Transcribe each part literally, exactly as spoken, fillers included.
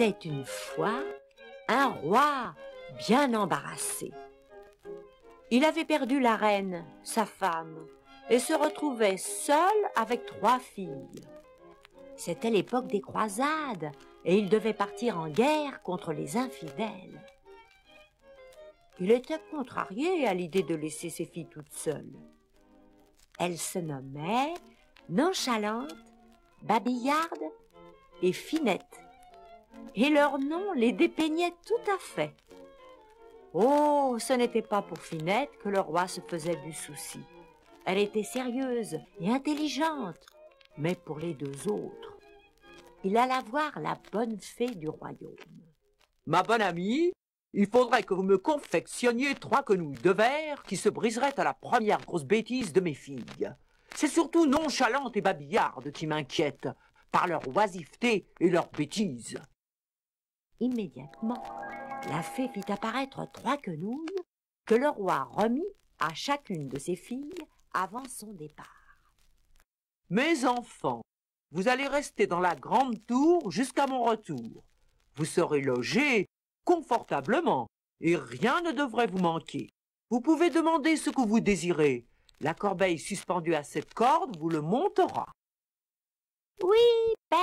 Était une fois un roi bien embarrassé. Il avait perdu la reine, sa femme, et se retrouvait seul avec trois filles. C'était l'époque des croisades, et il devait partir en guerre contre les infidèles. Il était contrarié à l'idée de laisser ses filles toutes seules. Elles se nommaient Nonchalante, Babillarde et Finette, et leurs noms les dépeignaient tout à fait. Oh, ce n'était pas pour Finette que le roi se faisait du souci. Elle était sérieuse et intelligente, mais pour les deux autres, il alla voir la bonne fée du royaume. « Ma bonne amie, il faudrait que vous me confectionniez trois quenouilles de verre qui se briseraient à la première grosse bêtise de mes filles. C'est surtout Nonchalante et Babillarde qui m'inquiètent, par leur oisiveté et leur bêtise. » Immédiatement, la fée fit apparaître trois quenouilles que le roi remit à chacune de ses filles avant son départ. « Mes enfants, vous allez rester dans la grande tour jusqu'à mon retour. Vous serez logés confortablement et rien ne devrait vous manquer. Vous pouvez demander ce que vous désirez. La corbeille suspendue à cette corde vous le montera. »« Oui, père, »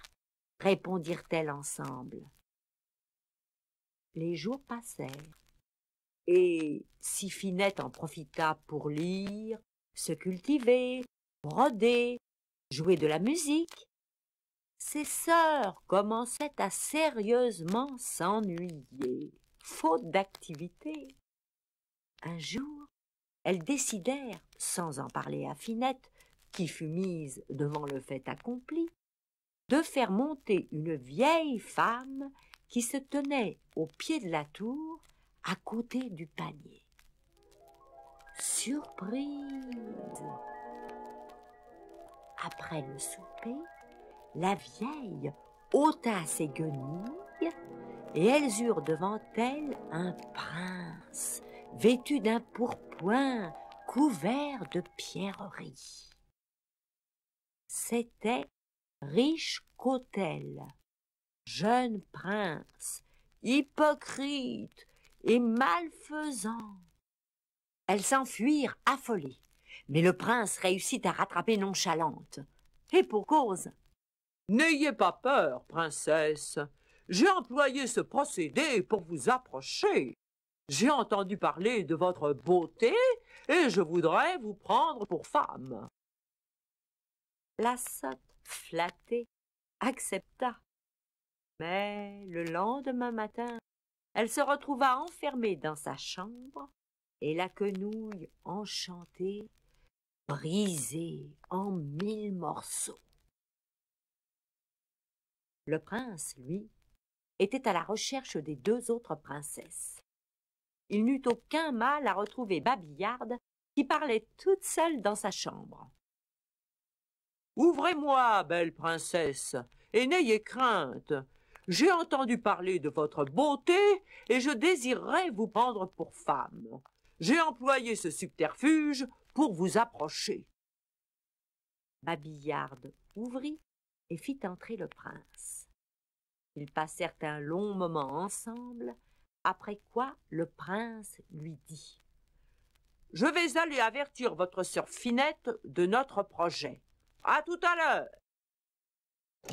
répondirent-elles ensemble. Les jours passèrent, et si Finette en profita pour lire, se cultiver, broder, jouer de la musique, ses sœurs commençaient à sérieusement s'ennuyer, faute d'activité. Un jour, elles décidèrent, sans en parler à Finette, qui fut mise devant le fait accompli, de faire monter une vieille femme qui se tenait au pied de la tour, à côté du panier. Surprise! Après le souper, la vieille ôta ses guenilles et elles eurent devant elles un prince vêtu d'un pourpoint couvert de pierreries. C'était Riche-Cotel, jeune prince, hypocrite et malfaisant. Elles s'enfuirent affolées, mais le prince réussit à rattraper Nonchalante. Et pour cause. « N'ayez pas peur, princesse. J'ai employé ce procédé pour vous approcher. J'ai entendu parler de votre beauté et je voudrais vous prendre pour femme. » La sotte, flattée, accepta. Mais le lendemain matin, elle se retrouva enfermée dans sa chambre et la quenouille enchantée, brisée en mille morceaux. Le prince, lui, était à la recherche des deux autres princesses. Il n'eut aucun mal à retrouver Babillarde, qui parlait toute seule dans sa chambre. « Ouvrez-moi, belle princesse, et n'ayez crainte. J'ai entendu parler de votre beauté et je désirerais vous prendre pour femme. J'ai employé ce subterfuge pour vous approcher. » Babillarde ouvrit et fit entrer le prince. Ils passèrent un long moment ensemble, après quoi le prince lui dit: « Je vais aller avertir votre sœur Finette de notre projet. À tout à l'heure. »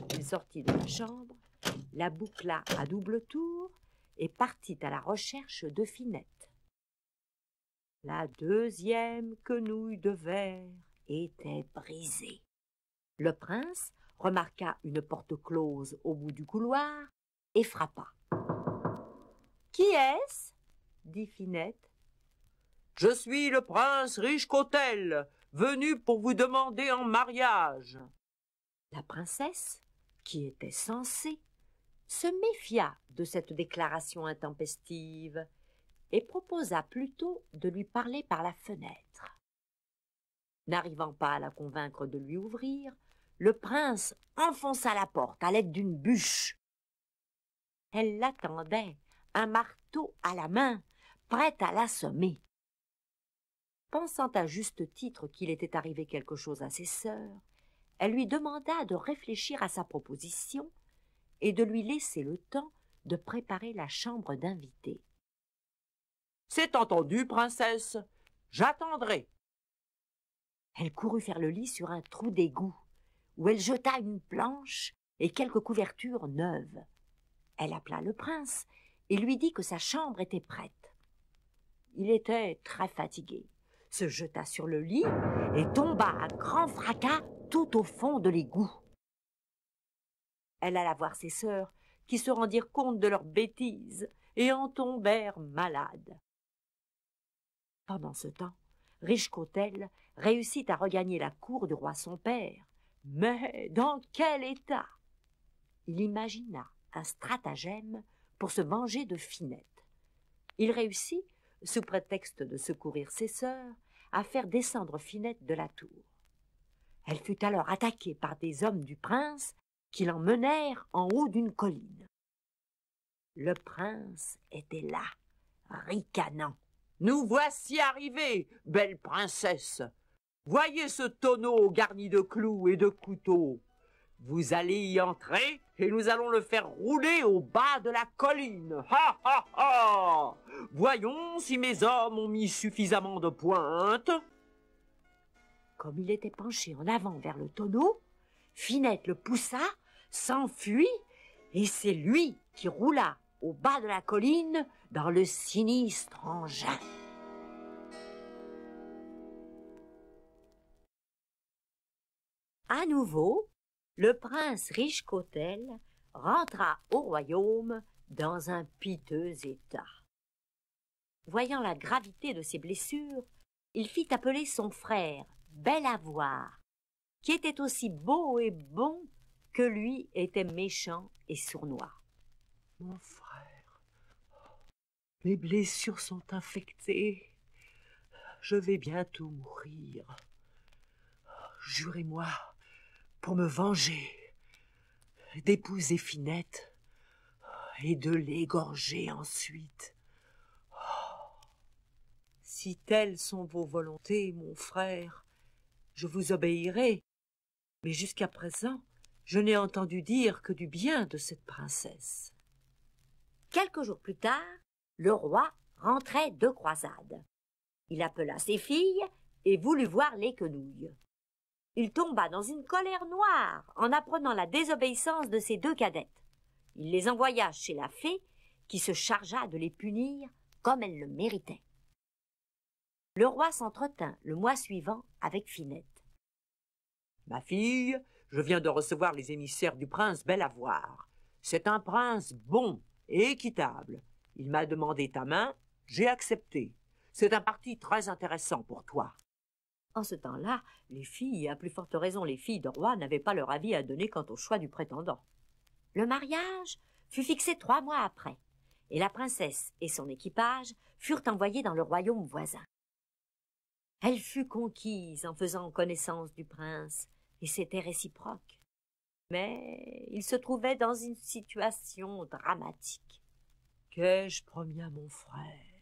Il sortit de la chambre, la boucla à double tour et partit à la recherche de Finette. La deuxième quenouille de verre était brisée. Le prince remarqua une porte close au bout du couloir et frappa. « Qui est-ce » dit Finette. « Je suis le prince Riche-Cotel, venu pour vous demander en mariage. » La princesse, qui était censée, se méfia de cette déclaration intempestive et proposa plutôt de lui parler par la fenêtre. N'arrivant pas à la convaincre de lui ouvrir, le prince enfonça la porte à l'aide d'une bûche. Elle l'attendait, un marteau à la main, prête à l'assommer. Pensant à juste titre qu'il était arrivé quelque chose à ses sœurs, elle lui demanda de réfléchir à sa proposition et de lui laisser le temps de préparer la chambre d'invité. « C'est entendu, princesse, j'attendrai. » Elle courut faire le lit sur un trou d'égout, où elle jeta une planche et quelques couvertures neuves. Elle appela le prince et lui dit que sa chambre était prête. Il était très fatigué, se jeta sur le lit et tomba à grand fracas tout au fond de l'égout. Elle alla voir ses sœurs, qui se rendirent compte de leurs bêtises et en tombèrent malades. Pendant ce temps, Richecottel réussit à regagner la cour du roi son père. Mais dans quel état? Il imagina un stratagème pour se venger de Finette. Il réussit, sous prétexte de secourir ses sœurs, à faire descendre Finette de la tour. Elle fut alors attaquée par des hommes du prince qui l'emmenèrent en haut d'une colline. Le prince était là, ricanant. « Nous voici arrivés, belle princesse. Voyez ce tonneau garni de clous et de couteaux. Vous allez y entrer et nous allons le faire rouler au bas de la colline. Ha, ha, ha! Voyons si mes hommes ont mis suffisamment de pointe. » Comme il était penché en avant vers le tonneau, Finette le poussa, s'enfuit, et c'est lui qui roula au bas de la colline dans le sinistre engin. À nouveau, le prince Richecottel rentra au royaume dans un piteux état. Voyant la gravité de ses blessures, il fit appeler son frère, Bel à voir, qui était aussi beau et bon que lui était méchant et sournois. « Mon frère, mes blessures sont infectées. Je vais bientôt mourir. Jurez-moi, pour me venger, d'épouser Finette et de l'égorger ensuite. Si telles sont vos volontés, mon frère, je vous obéirai, mais jusqu'à présent, je n'ai entendu dire que du bien de cette princesse. » Quelques jours plus tard, le roi rentrait de croisade. Il appela ses filles et voulut voir les quenouilles. Il tomba dans une colère noire en apprenant la désobéissance de ses deux cadettes. Il les envoya chez la fée, qui se chargea de les punir comme elles le méritaient. Le roi s'entretint le mois suivant avec Finette. « Ma fille, je viens de recevoir les émissaires du prince Bel à voir. C'est un prince bon et équitable. Il m'a demandé ta main, j'ai accepté. C'est un parti très intéressant pour toi. » En ce temps-là, les filles, et à plus forte raison les filles de roi, n'avaient pas leur avis à donner quant au choix du prétendant. Le mariage fut fixé trois mois après, et la princesse et son équipage furent envoyés dans le royaume voisin. Elle fut conquise en faisant connaissance du prince, et c'était réciproque. Mais il se trouvait dans une situation dramatique. Qu'ai-je promis à mon frère?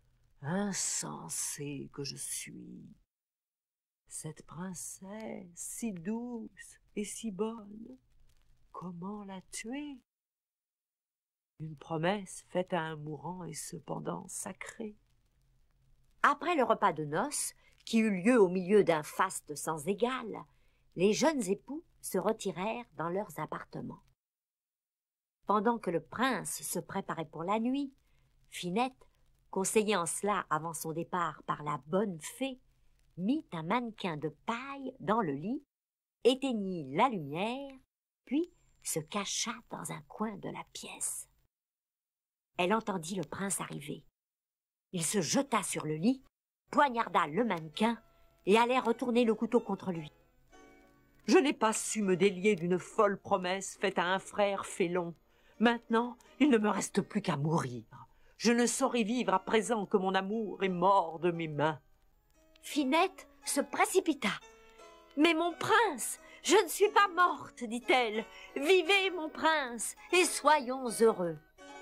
Insensé que je suis! Cette princesse, si douce et si bonne, comment la tuer? Une promesse faite à un mourant est cependant sacrée. Après le repas de noces, qui eut lieu au milieu d'un faste sans égal, les jeunes époux se retirèrent dans leurs appartements. Pendant que le prince se préparait pour la nuit, Finette, conseillée en cela avant son départ par la bonne fée, mit un mannequin de paille dans le lit, éteignit la lumière, puis se cacha dans un coin de la pièce. Elle entendit le prince arriver. Il se jeta sur le lit, poignarda le mannequin et allait retourner le couteau contre lui. « Je n'ai pas su me délier d'une folle promesse faite à un frère félon. Maintenant, il ne me reste plus qu'à mourir. Je ne saurais vivre à présent que mon amour est mort de mes mains. » Finette se précipita. « Mais mon prince, je ne suis pas morte, dit-elle. Vivez, mon prince, et soyons heureux. »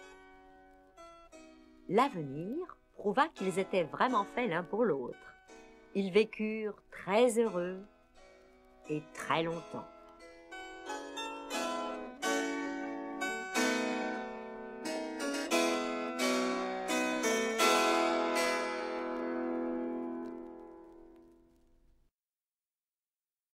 L'avenir prouva qu'ils étaient vraiment faits l'un pour l'autre. Ils vécurent très heureux et très longtemps.